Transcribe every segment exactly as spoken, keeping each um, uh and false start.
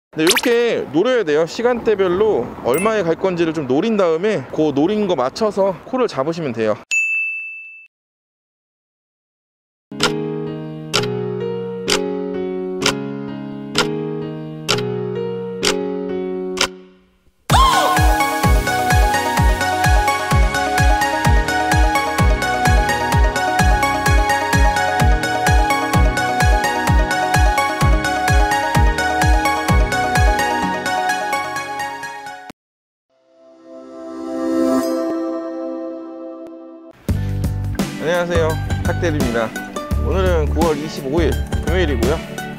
네, 이렇게 노려야 돼요. 시간대별로 얼마에 갈 건지를 좀 노린 다음에 그 노린 거 맞춰서 콜을 잡으시면 돼요. 안녕하세요, 탁대리입니다. 오늘은 구월 이십오일 금요일이고요.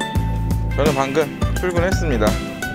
저는 방금 출근했습니다.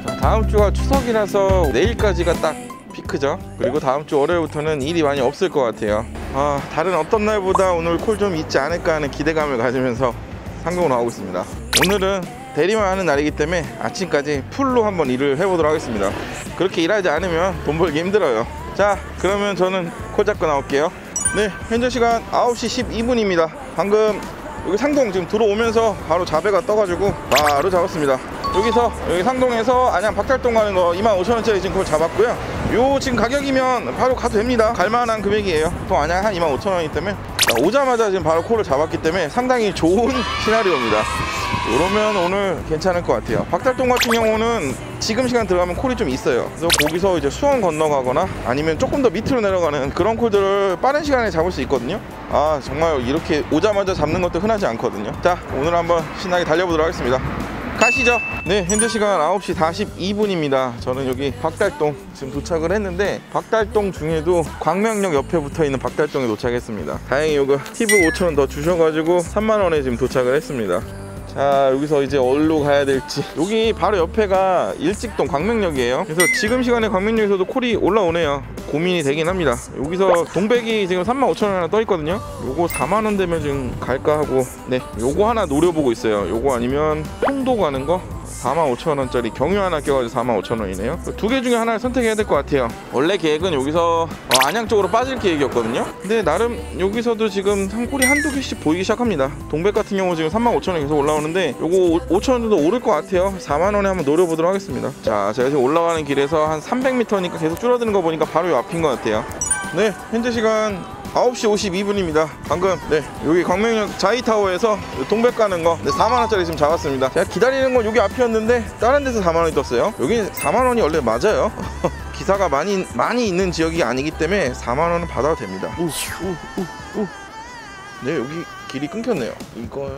다음 주가 추석이라서 내일까지가 딱 피크죠. 그리고 다음 주 월요일부터는 일이 많이 없을 것 같아요. 아, 다른 어떤 날보다 오늘 콜 좀 있지 않을까 하는 기대감을 가지면서 상공으로 하고 있습니다. 오늘은 대리만 하는 날이기 때문에 아침까지 풀로 한번 일을 해보도록 하겠습니다. 그렇게 일하지 않으면 돈 벌기 힘들어요. 자, 그러면 저는 콜 잡고 나올게요. 네, 현재 시간 아홉 시 십이 분입니다 방금 여기 상동 지금 들어오면서 바로 자배가 떠가지고 바로 잡았습니다. 여기서 여기 상동에서 안양 박달동 가는 거 이만 오천 원짜리 지금 그걸 잡았고요. 요 지금 가격이면 바로 가도 됩니다. 갈만한 금액이에요. 보통 안양 한 이만 오천 원이기 때문에 오자마자 지금 바로 콜을 잡았기 때문에 상당히 좋은 시나리오입니다. 이러면 오늘 괜찮을 것 같아요. 박달동 같은 경우는 지금 시간 들어가면 콜이 좀 있어요. 그래서 거기서 이제 수원 건너가거나 아니면 조금 더 밑으로 내려가는 그런 콜들을 빠른 시간에 잡을 수 있거든요. 아, 정말 이렇게 오자마자 잡는 것도 흔하지 않거든요. 자, 오늘 한번 신나게 달려보도록 하겠습니다. 가시죠. 네, 현재 시간 아홉 시 사십이 분입니다 저는 여기 박달동 지금 도착을 했는데, 박달동 중에도 광명역 옆에 붙어있는 박달동에 도착했습니다. 다행히 요거 팁을 오천 원 더 주셔가지고 삼만 원에 지금 도착을 했습니다. 자, 여기서 이제 어디로 가야 될지. 여기 바로 옆에가 일직동 광명역이에요. 그래서 지금 시간에 광명역에서도 콜이 올라오네요. 고민이 되긴 합니다. 여기서 동백이 지금 삼만 오천 원 하나 떠 있거든요. 요거 사만 원 되면 지금 갈까 하고, 네, 요거 하나 노려보고 있어요. 요거 아니면 홍도 가는 거 사만 오천 원짜리 경유 하나 껴가지고 사만 오천 원이네요 두 개 중에 하나를 선택해야 될 것 같아요. 원래 계획은 여기서 어, 안양 쪽으로 빠질 계획이었거든요. 근데 나름 여기서도 지금 콜이 한두 개씩 보이기 시작합니다. 동백 같은 경우 지금 삼만 오천 원 계속 올라오는데 요거 오천 원 정도 오를 것 같아요. 사만 원에 한번 노려보도록 하겠습니다. 자, 제가 지금 올라가는 길에서 한 삼백 미터니까 계속 줄어드는 거 보니까 바로 요 앞인 것 같아요. 네, 현재 시간 아홉 시 오십이 분입니다 방금 네, 여기 광명역 자이타워에서 동백 가는 거 네, 사만 원짜리 지금 잡았습니다. 제가 기다리는 건 여기 앞이었는데 다른 데서 사만 원이 떴어요. 여기 사만 원이 원래 맞아요. 기사가 많이 많이 있는 지역이 아니기 때문에 사만 원은 받아도 됩니다. 우, 우, 우, 우. 네, 여기 길이 끊겼네요. 이거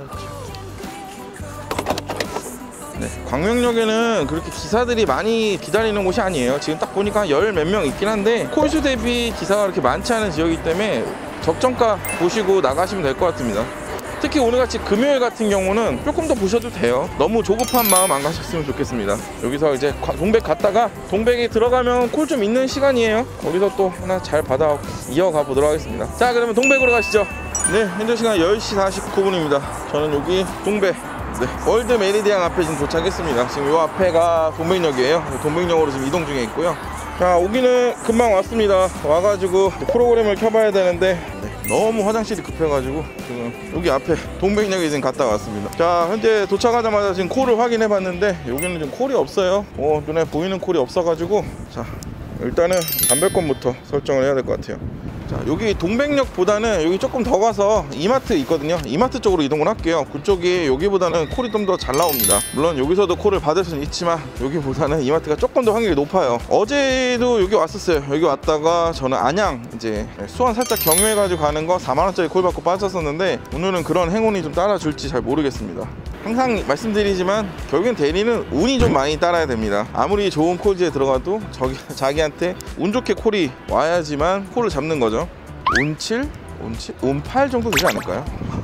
네, 광명역에는 그렇게 기사들이 많이 기다리는 곳이 아니에요. 지금 딱 보니까 열 몇 명 있긴 한데 콜수 대비 기사가 그렇게 많지 않은 지역이기 때문에 적정가 보시고 나가시면 될 것 같습니다. 특히 오늘같이 금요일 같은 경우는 조금 더 보셔도 돼요. 너무 조급한 마음 안 가셨으면 좋겠습니다. 여기서 이제 동백 갔다가 동백에 들어가면 콜 좀 있는 시간이에요. 거기서 또 하나 잘 받아 이어가 보도록 하겠습니다. 자, 그러면 동백으로 가시죠. 네, 현재 시간 열 시 사십구 분입니다 저는 여기 동백 네, 월드 메리디안 앞에 지금 도착했습니다. 지금 요 앞에가 동백역이에요. 동백역으로 지금 이동 중에 있고요. 자, 오기는 금방 왔습니다. 와가지고 프로그램을 켜봐야 되는데 네, 너무 화장실이 급해가지고 지금 여기 앞에 동백역에 지금 갔다 왔습니다. 자, 현재 도착하자마자 지금 콜을 확인해봤는데 여기는 지금 콜이 없어요. 어, 눈에 보이는 콜이 없어가지고 자, 일단은 담배권부터 설정을 해야 될 것 같아요. 자, 여기 동백역보다는 여기 조금 더 가서 이마트 있거든요. 이마트 쪽으로 이동을 할게요. 그쪽이 여기보다는 콜이 좀 더 잘 나옵니다. 물론 여기서도 콜을 받을 수는 있지만 여기보다는 이마트가 조금 더 확률이 높아요. 어제도 여기 왔었어요. 여기 왔다가 저는 안양 이제 수원 살짝 경유해가지고 가는 거 사만 원짜리 콜 받고 빠졌었는데 오늘은 그런 행운이 좀 따라줄지 잘 모르겠습니다. 항상 말씀드리지만 결국엔 대리는 운이 좀 많이 따라야 됩니다. 아무리 좋은 콜지에 들어가도 저기, 자기한테 운 좋게 콜이 와야지만 콜을 잡는 거죠. 운 칠? 운 칠? 운 팔 정도 되지 않을까요?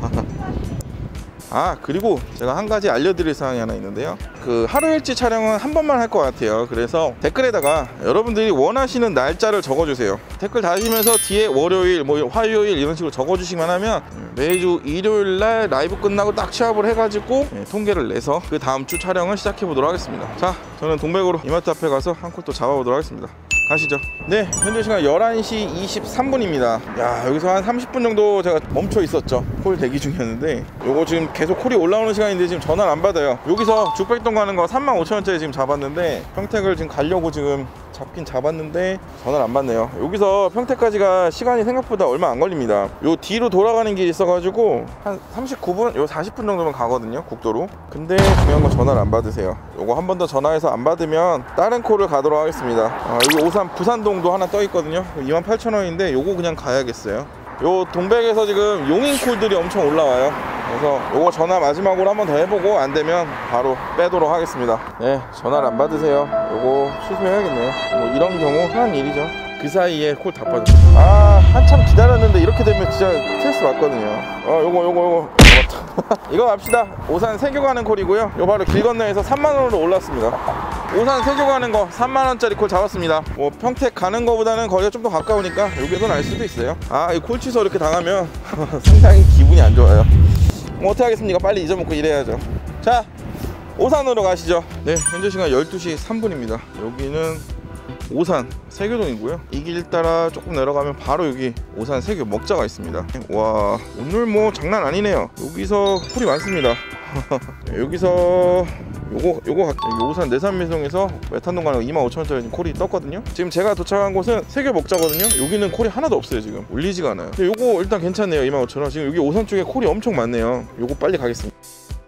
아, 그리고 제가 한 가지 알려드릴 사항이 하나 있는데요. 그 하루 일지 촬영은 한 번만 할 것 같아요. 그래서 댓글에다가 여러분들이 원하시는 날짜를 적어주세요. 댓글 다시면서 뒤에 월요일, 뭐 화요일 이런 식으로 적어주시기만 하면 매주 일요일날 라이브 끝나고 딱 취합을 해가지고 통계를 내서 그 다음 주 촬영을 시작해 보도록 하겠습니다. 자, 저는 동백으로 이마트 앞에 가서 한 콜 또 잡아보도록 하겠습니다. 가시죠. 네, 현재 시간 열한 시 이십삼 분입니다 야, 여기서 한 삼십 분 정도 제가 멈춰 있었죠. 콜 대기 중이었는데 요거 지금 계속 콜이 올라오는 시간인데 지금 전화를 안 받아요. 여기서 죽백동 가는 거 삼만 오천 원짜리 지금 잡았는데 평택을 지금 가려고 지금 잡긴 잡았는데 전화를 안 받네요. 여기서 평택까지가 시간이 생각보다 얼마 안 걸립니다. 요 뒤로 돌아가는 길이 있어가지고 한 삼십구 분, 요 사십 분 정도면 가거든요, 국도로. 근데 중요한 건 전화를 안 받으세요. 요거 한 번 더 전화해서 안 받으면 다른 콜을 가도록 하겠습니다. 아, 여기 오산 부산동도 하나 떠 있거든요. 이만 팔천 원인데 요거 그냥 가야겠어요. 요 동백에서 지금 용인 콜들이 엄청 올라와요. 그래서 요거 전화 마지막으로 한 번 더 해보고 안 되면 바로 빼도록 하겠습니다. 네, 전화를 안 받으세요. 요거 취소해야겠네요. 뭐 이런 경우 흔한 일이죠. 그 사이에 콜 다 빠졌어. 아, 한참 기다렸는데 이렇게 되면 진짜 스트레스 받거든요. 어, 요거 요거 요거 이거 갑시다. 오산 세교 가는 콜이고요. 요 바로 길 건너에서 삼만 원으로 올랐습니다. 오산 세교 가는 거 삼만 원짜리 콜 잡았습니다. 뭐 평택 가는 거보다는 거리가 좀 더 가까우니까 여기서 날 수도 있어요. 아, 이 콜 취소 이렇게 당하면 상당히 기분이 안 좋아요. 뭐 어떻게 하겠습니까? 빨리 잊어먹고 일해야죠. 자, 오산으로 가시죠. 네, 현재 시간 열두 시 삼 분입니다 여기는 오산 세교동이고요. 이 길 따라 조금 내려가면 바로 여기 오산 세교 먹자가 있습니다. 와, 오늘 뭐 장난 아니네요. 여기서 콜이 많습니다. 여기서 요거 요거 오산 내산매송에서 메탄동 가는 거 이만 오천 원짜리 콜이 떴거든요. 지금 제가 도착한 곳은 세교 먹자거든요. 여기는 콜이 하나도 없어요. 지금 울리지가 않아요. 근데 요거 일단 괜찮네요. 이만 오천 원. 지금 여기 오산 쪽에 콜이 엄청 많네요. 요거 빨리 가겠습니다.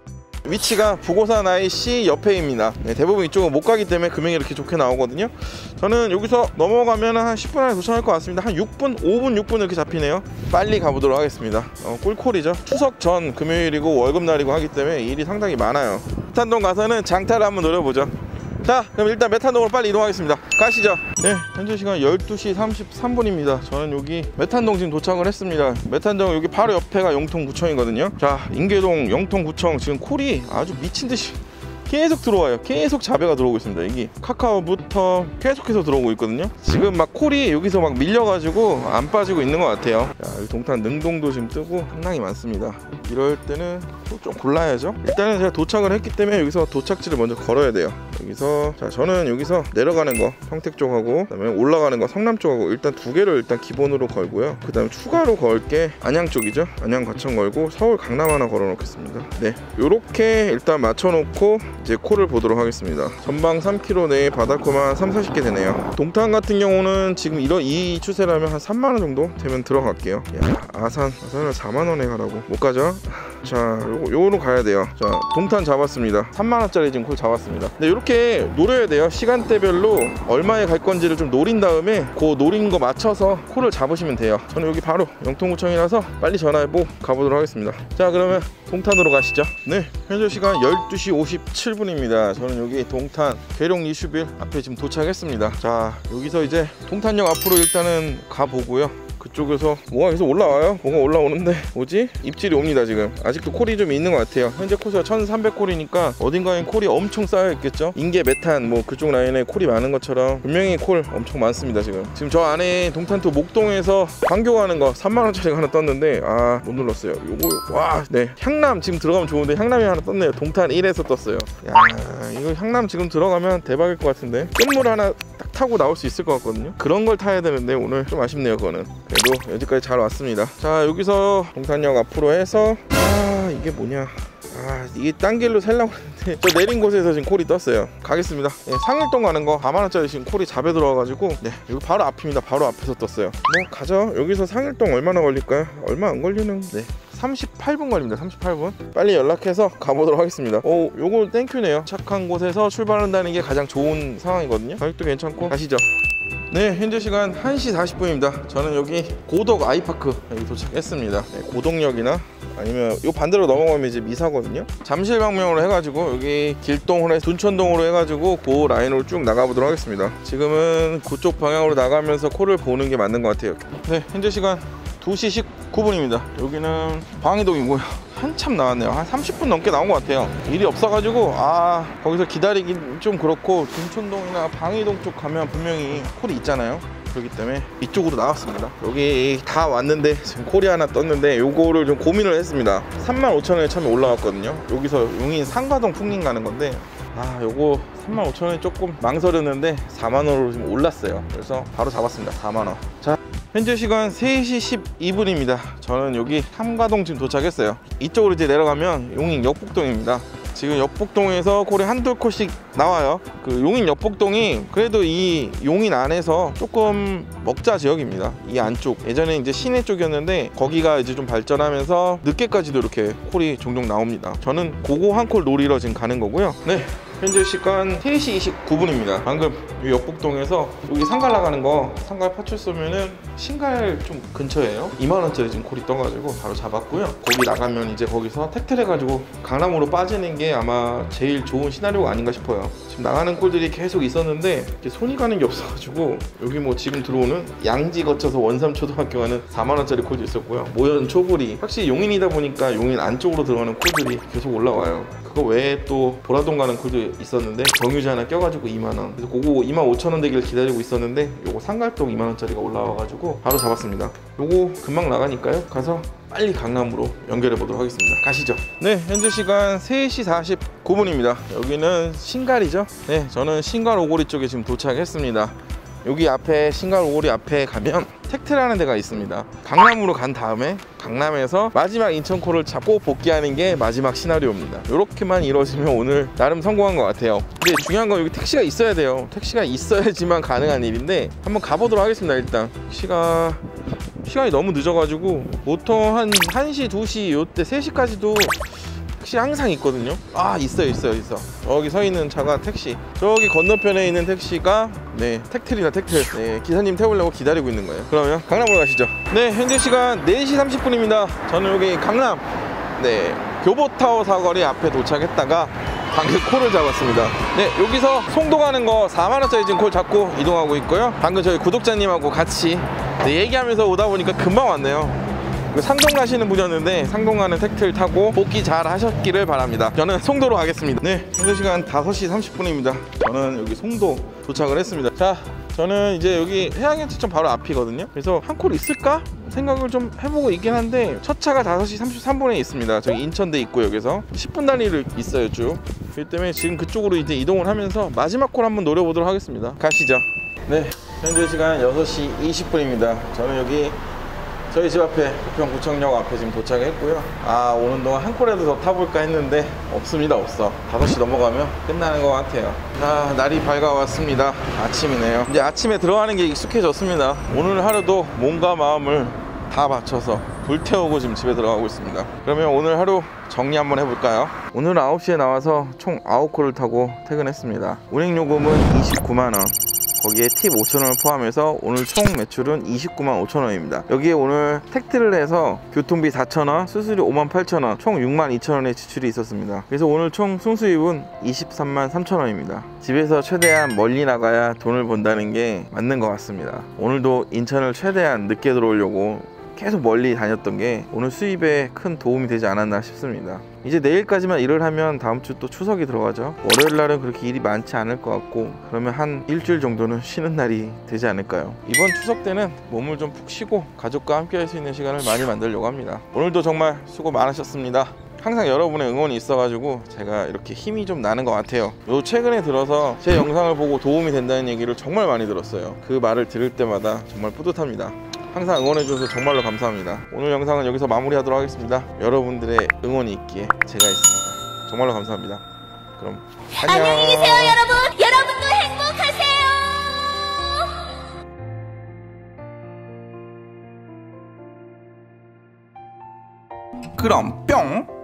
위치가 부고산 아이씨 옆에입니다. 네, 대부분 이쪽은 못 가기 때문에 금액이 이렇게 좋게 나오거든요. 저는 여기서 넘어가면 한 십 분 안에 도착할 것 같습니다. 한 육 분, 오 분, 육 분 이렇게 잡히네요. 빨리 가보도록 하겠습니다. 어, 꿀콜이죠. 추석 전 금요일이고 월급날이고 하기 때문에 일이 상당히 많아요. 메탄동 가서는 장타를 한번 노려보죠. 자, 그럼 일단 메탄동으로 빨리 이동하겠습니다. 가시죠. 네, 현재 시간 열두 시 삼십삼 분입니다 저는 여기 메탄동 지금 도착을 했습니다. 메탄동 여기 바로 옆에가 영통구청이거든요. 자, 인계동 영통구청 지금 콜이 아주 미친듯이 계속 들어와요. 계속 자배가 들어오고 있습니다. 이게 카카오부터 계속해서 들어오고 있거든요. 지금 막 콜이 여기서 막 밀려가지고 안 빠지고 있는 것 같아요. 야, 여기 동탄 능동도 지금 뜨고 상당히 많습니다. 이럴 때는 좀 골라야죠. 일단은 제가 도착을 했기 때문에 여기서 도착지를 먼저 걸어야 돼요. 여기서 자, 저는 여기서 내려가는 거 평택 쪽하고 그다음에 올라가는 거 성남 쪽하고 일단 두 개를 일단 기본으로 걸고요. 그 다음에 추가로 걸 게 안양 쪽이죠. 안양 과천 걸고 서울 강남 하나 걸어 놓겠습니다. 네, 요렇게 일단 맞춰 놓고 이제 콜을 보도록 하겠습니다. 전방 삼 킬로미터 내에 받아코만 삼, 사십 개 되네요. 동탄 같은 경우는 지금 이런 이 추세라면 한 삼만 원 정도 되면 들어갈게요. 야, 아산 아산을 사만 원에 가라고 못 가죠. 자, 요거 요거로 가야 돼요. 자, 동탄 잡았습니다. 삼만 원짜리 지금 콜 잡았습니다. 근데 이렇게 노려야 돼요. 시간대별로 얼마에 갈 건지를 좀 노린 다음에 그 노린 거 맞춰서 콜을 잡으시면 돼요. 저는 여기 바로 영통구청이라서 빨리 전화해보고 가보도록 하겠습니다. 자, 그러면 동탄으로 가시죠. 네, 현재 시간 열두 시 오십칠 분입니다 저는 여기 동탄 계룡 이슈빌 앞에 지금 도착했습니다. 자, 여기서 이제 동탄역 앞으로 일단은 가보고요. 그쪽에서 뭐가 계속 올라와요. 뭐가 올라오는데 뭐지? 입질이 옵니다. 지금 아직도 콜이 좀 있는 것 같아요. 현재 코스가 천삼백 콜이니까 어딘가에 콜이 엄청 쌓여 있겠죠. 인계 메탄 뭐 그쪽 라인에 콜이 많은 것처럼 분명히 콜 엄청 많습니다. 지금 지금 저 안에 동탄토 목동에서 광교 가는 거 삼만 원짜리가 하나 떴는데 아, 못 눌렀어요. 요거 와, 네, 향남 지금 들어가면 좋은데 향남이 하나 떴네요. 동탄 일에서 떴어요. 야, 이거 향남 지금 들어가면 대박일 것 같은데 끝물 하나 딱 타고 나올 수 있을 것 같거든요. 그런 걸 타야 되는데 오늘 좀 아쉽네요. 그거는 그래도 여기까지 잘 왔습니다. 자, 여기서 동탄역 앞으로 해서 아, 이게 뭐냐, 아, 이게 딴 길로 살려고 했는데 저 내린 곳에서 지금 콜이 떴어요. 가겠습니다. 네, 상일동 가는 거 사만 원짜리 지금 콜이 잡에 들어와가지고 네, 여기 바로 앞입니다. 바로 앞에서 떴어요. 뭐 가죠. 여기서 상일동 얼마나 걸릴까요? 얼마 안 걸리는, 네, 삼십팔 분 걸립니다. 삼십팔 분. 빨리 연락해서 가보도록 하겠습니다. 오, 요거 땡큐네요. 착한 곳에서 출발한다는 게 가장 좋은 상황이거든요. 가격도 괜찮고 가시죠. 네, 현재 시간 한 시 사십 분입니다 저는 여기 고덕 아이파크 여기 도착했습니다. 네, 고덕역이나 아니면 요 반대로 넘어가면 이제 미사거든요. 잠실 방면으로 해가지고 여기 길동으로 해 둔천동으로 해가지고 그 라인으로 쭉 나가보도록 하겠습니다. 지금은 그쪽 방향으로 나가면서 콜을 보는 게 맞는 것 같아요. 네, 현재 시간 두 시 십구 분입니다 여기는 방이동이고요. 한참 나왔네요. 한 삼십 분 넘게 나온 것 같아요. 일이 없어가지고 아, 거기서 기다리긴 좀 그렇고 둔천동이나 방이동 쪽 가면 분명히 콜이 있잖아요. 그렇기 때문에 이쪽으로 나왔습니다. 여기 다 왔는데 지금 콜이 하나 떴는데 요거를 좀 고민을 했습니다. 삼만 오천 원에 처음에 올라왔거든요. 여기서 용인 상가동 풍림 가는 건데 아 요거 삼만 오천 원이 조금 망설였는데 사만 원으로 지금 올랐어요. 그래서 바로 잡았습니다. 사만 원. 자, 현재 시간 세 시 십이 분입니다 저는 여기 삼가동 지금 도착했어요. 이쪽으로 이제 내려가면 용인 역북동입니다. 지금 역북동에서 콜이 한두 콜씩 나와요. 그 용인 역북동이 그래도 이 용인 안에서 조금 먹자 지역입니다. 이 안쪽 예전에 이제 시내 쪽이었는데 거기가 이제 좀 발전하면서 늦게까지도 이렇게 콜이 종종 나옵니다. 저는 그거 한 콜 노리러 지금 가는 거고요. 네, 현재 시간 세 시 이십구 분입니다 방금 이 역북동에서 여기 상갈 나가는 거 상갈 파출소면은 신갈 좀 근처에요. 이만 원짜리 지금 콜이 떠가지고 바로 잡았고요. 거기 나가면 이제 거기서 택트를 해가지고 강남으로 빠지는 게 아마 제일 좋은 시나리오가 아닌가 싶어요. 지금 나가는 콜들이 계속 있었는데 이렇게 손이 가는 게 없어가지고 여기 뭐 지금 들어오는 양지 거쳐서 원삼초등학교 가는 사만 원짜리 콜도 있었고요. 모연 초보리 확실히 용인이다 보니까 용인 안쪽으로 들어가는 콜들이 계속 올라와요. 그거 외에 또 보라동 가는 콜도 있었는데 정유지 하나 껴가지고 이만 원. 그래서 그거 이만 오천 원 되기를 기다리고 있었는데 요거 상갈동 이만 원짜리가 올라와가지고 바로 잡았습니다. 요거 금방 나가니까요. 가서 빨리 강남으로 연결해 보도록 하겠습니다. 가시죠. 네, 현재 시간 세 시 사십구 분입니다 여기는 신갈이죠. 네, 저는 신갈 오거리 쪽에 지금 도착했습니다. 여기 앞에 신갈 오거리 앞에 가면 택트라는 데가 있습니다. 강남으로 간 다음에 강남에서 마지막 인천콜을 잡고 복귀하는 게 마지막 시나리오입니다. 이렇게만 이루어지면 오늘 나름 성공한 것 같아요. 근데 중요한 건 여기 택시가 있어야 돼요. 택시가 있어야지만 가능한 일인데 한번 가보도록 하겠습니다. 일단 택시가 시간이 너무 늦어가지고 보통 한 1시, 두 시 요때 세 시까지도 택시 항상 있거든요. 아, 있어요 있어요 있어. 저기 서 있는 차가 택시, 저기 건너편에 있는 택시가 네 택트리나 택트. 네, 기사님 태우려고 기다리고 있는 거예요. 그러면 강남으로 가시죠. 네, 현재 시간 네 시 삼십 분입니다 저는 여기 강남 네 교보타워 사거리 앞에 도착했다가 방금 콜을 잡았습니다. 네, 여기서 송도 가는 거 사만 원짜리 지금 콜 잡고 이동하고 있고요. 방금 저희 구독자님하고 같이 네, 얘기하면서 오다 보니까 금방 왔네요. 상동 가시는 분이었는데 상동 가는 택트를 타고 복귀 잘 하셨기를 바랍니다. 저는 송도로 가겠습니다. 네, 현재 시간 다섯 시 삼십 분입니다 저는 여기 송도 도착을 했습니다. 자, 저는 이제 여기 해양현지점 바로 앞이거든요. 그래서 한 콜 있을까 생각을 좀 해보고 있긴 한데 첫 차가 다섯 시 삼십삼 분에 있습니다. 저기 인천대 있고 여기서 십 분 단위로 있어요 쭉. 그렇기 때문에 지금 그쪽으로 이제 이동을 하면서 마지막 콜 한번 노려보도록 하겠습니다. 가시죠. 네, 현재 시간 여섯 시 이십 분입니다 저는 여기 저희 집 앞에 부평구청역 앞에 지금 도착했고요. 아, 오는 동안 한 콜이라도 더 타볼까 했는데 없습니다. 없어. 다섯 시 넘어가면 끝나는 것 같아요. 아, 날이 밝아왔습니다. 아침이네요. 이제 아침에 들어가는 게 익숙해졌습니다. 오늘 하루도 몸과 마음을 다 바쳐서 불태우고 지금 집에 들어가고 있습니다. 그러면 오늘 하루 정리 한번 해볼까요? 오늘 아홉 시에 나와서 총 아홉 콜을 타고 퇴근했습니다. 운행요금은 이십구만 원, 거기에 팁 오천 원을 포함해서 오늘 총 매출은 이십구만 오천 원입니다. 여기에 오늘 택트를 해서 교통비 사천 원, 수수료 오만 팔천 원, 총 육만 이천 원의 지출이 있었습니다. 그래서 오늘 총 순수입은 이십삼만 삼천 원입니다. 집에서 최대한 멀리 나가야 돈을 번다는 게 맞는 것 같습니다. 오늘도 인천을 최대한 늦게 들어오려고 계속 멀리 다녔던 게 오늘 수입에 큰 도움이 되지 않았나 싶습니다. 이제 내일까지만 일을 하면 다음 주 또 추석이 들어가죠. 월요일 날은 그렇게 일이 많지 않을 것 같고 그러면 한 일주일 정도는 쉬는 날이 되지 않을까요? 이번 추석 때는 몸을 좀 푹 쉬고 가족과 함께 할 수 있는 시간을 많이 만들려고 합니다. 오늘도 정말 수고 많으셨습니다. 항상 여러분의 응원이 있어가지고 제가 이렇게 힘이 좀 나는 것 같아요. 요 최근에 들어서 제 영상을 보고 도움이 된다는 얘기를 정말 많이 들었어요. 그 말을 들을 때마다 정말 뿌듯합니다. 항상 응원해주셔서 정말로 감사합니다. 오늘 영상은 여기서 마무리하도록 하겠습니다. 여러분들의 응원이 있기에 제가 있습니다. 정말로 감사합니다. 그럼 안녕. 안녕히 계세요, 여러분. 여러분도 행복하세요. 그럼 뿅.